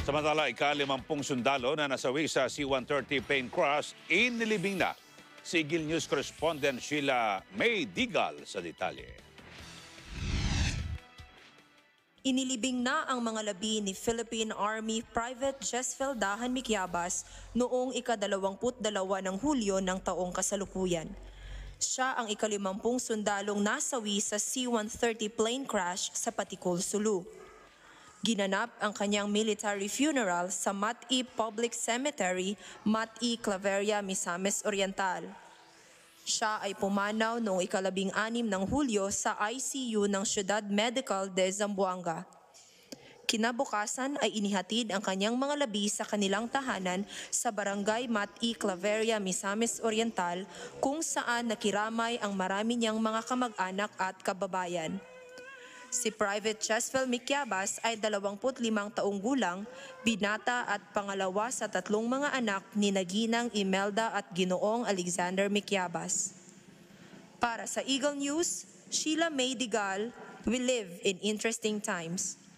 Samantala, ika-50 sundalo na nasawi sa C-130 plane crash, inilibing na. Si Eagle News correspondent Sheila May Digal sa detalye. Inilibing na ang mga labi ni Philippine Army Private Jesfeldahan Mikyabas noong ika-22 ng Hulyo ng taong kasalukuyan. Siya ang ika-50 sundalong nasawi sa C-130 plane crash sa Patikul, Sulu. Ginanap ang kanyang military funeral sa Mat-I Public Cemetery, Mat-I Claveria, Misamis Oriental. Siya ay pumanaw noong ika-16 ng Hulyo sa ICU ng Ciudad Medical de Zamboanga. Kinabukasan ay inihatid ang kanyang mga labi sa kanilang tahanan sa Barangay Mat-I Claveria, Misamis Oriental, kung saan nakiramay ang marami niyang mga kamag-anak at kababayan. Si Private Jesfel Mikyabas ay 25 taong gulang, binata at pangalawa sa 3 mga anak ni Naginang Imelda at Ginoong Alexander Mikyabas. Para sa Eagle News, Sheila May Digal, we live in interesting times.